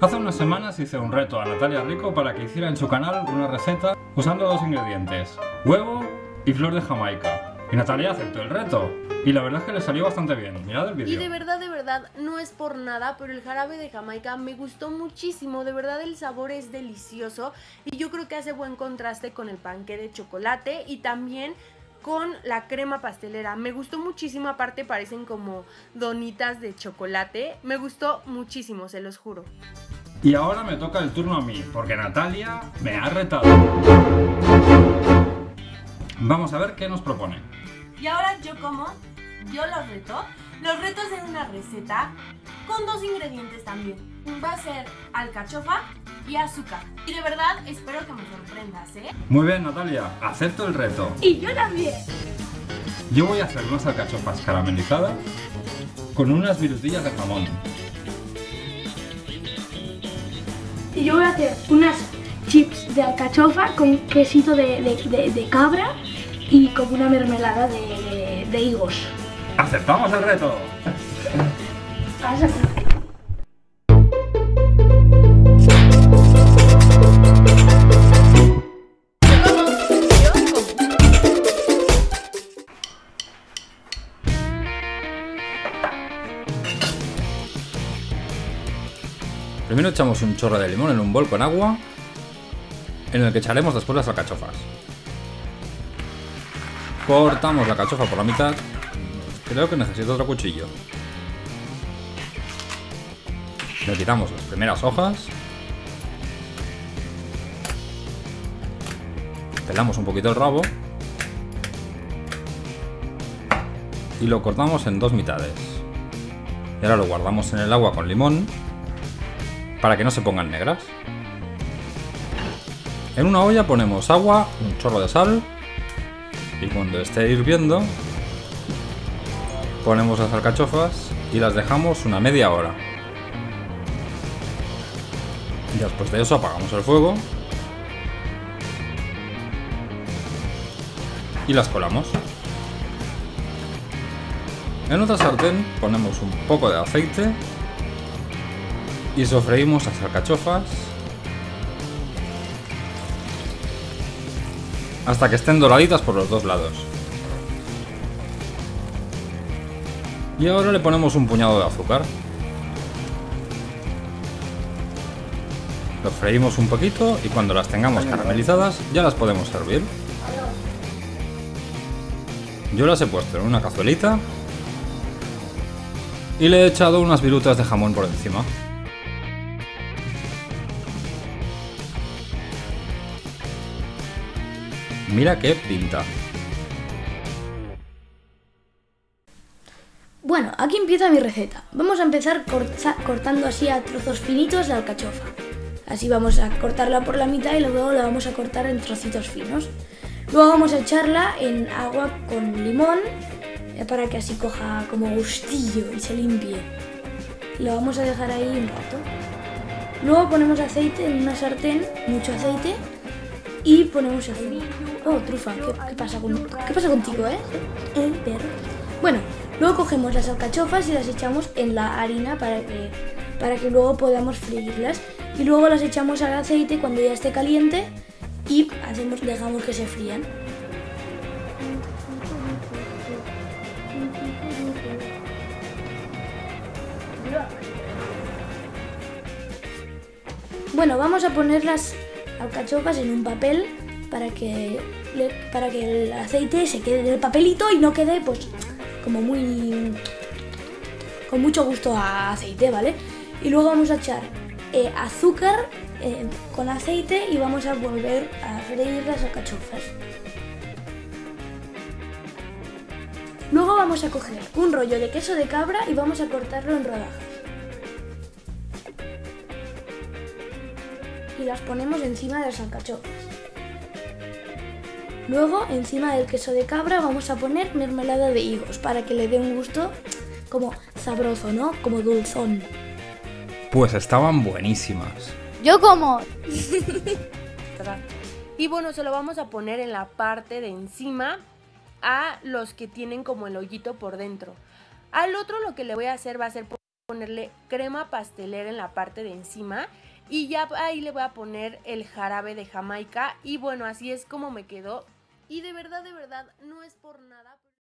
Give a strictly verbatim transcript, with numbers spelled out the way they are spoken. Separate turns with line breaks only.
Hace unas semanas hice un reto a Natalia Rico para que hiciera en su canal una receta usando dos ingredientes, huevo y flor de Jamaica. Y Natalia aceptó el reto. Y la verdad es que le salió bastante bien. Mirad el vídeo.
Y de verdad, de verdad, no es por nada, pero el jarabe de Jamaica me gustó muchísimo. De verdad el sabor es delicioso y yo creo que hace buen contraste con el panqué de chocolate y también con la crema pastelera. Me gustó muchísimo, aparte parecen como donitas de chocolate. Me gustó muchísimo, se los juro.
Y ahora me toca el turno a mí, porque Natalia me ha retado. Vamos a ver qué nos propone.
Y ahora yo como, yo los reto, los retos de una receta con dos ingredientes también. Va a ser alcachofa y azúcar. Y de verdad espero que me sorprendas, ¿eh?
Muy bien, Natalia, acepto el reto.
Y yo también.
Yo voy a hacer unas alcachofas caramelizadas con unas virutillas de jamón.
Y yo voy a hacer unas chips de alcachofa con quesito de, de, de, de cabra y con una mermelada de, de, de higos.
¡Aceptamos el reto! Primero echamos un chorro de limón en un bol con agua, en el que echaremos después las alcachofas. Cortamos la alcachofa por la mitad. Creo que necesito otro cuchillo. Le quitamos las primeras hojas. Pelamos un poquito el rabo. Y lo cortamos en dos mitades. Y ahora lo guardamos en el agua con limón, para que no se pongan negras. En una olla ponemos agua, un chorro de sal, y cuando esté hirviendo ponemos las alcachofas y las dejamos una media hora. Y después de eso apagamos el fuego y las colamos. En otra sartén ponemos un poco de aceite y sofreímos las alcachofas hasta que estén doraditas por los dos lados. Y ahora le ponemos un puñado de azúcar. Lo freímos un poquito y cuando las tengamos caramelizadas ya las podemos servir. Yo las he puesto en una cazuelita y le he echado unas virutas de jamón por encima. Mira qué pinta.
Bueno, aquí empieza mi receta. Vamos a empezar corta, cortando así a trozos finitos la alcachofa. Así vamos a cortarla por la mitad y luego la vamos a cortar en trocitos finos. Luego vamos a echarla en agua con limón para que así coja como gustillo y se limpie. Y lo vamos a dejar ahí un rato. Luego ponemos aceite en una sartén, mucho aceite, y ponemos el... Oh, trufa, ¿qué, qué, pasa, con, ¿qué pasa contigo, eh? El perro. Bueno, luego cogemos las alcachofas y las echamos en la harina para que, para que luego podamos freírlas. Y luego las echamos al aceite cuando ya esté caliente y hacemos, dejamos que se frían. Bueno, vamos a poner las alcachofas en un papel para que, le, para que el aceite se quede en el papelito y no quede pues como muy... con mucho gusto a aceite, ¿vale? Y luego vamos a echar eh, azúcar eh, con aceite y vamos a volver a freír las alcachofas. Luego vamos a coger un rollo de queso de cabra y vamos a cortarlo en rodajas. Y las ponemos encima de las alcachofas. Luego, encima del queso de cabra vamos a poner mermelada de higos para que le dé un gusto como sabroso, ¿no? Como dulzón.
Pues estaban buenísimas.
Yo como.
Y bueno, se lo vamos a poner en la parte de encima a los que tienen como el hoyito por dentro. Al otro lo que le voy a hacer va a ser ponerle crema pastelera en la parte de encima y ya ahí le voy a poner el jarabe de Jamaica y bueno, así es como me quedó y de verdad, de verdad, no es por nada.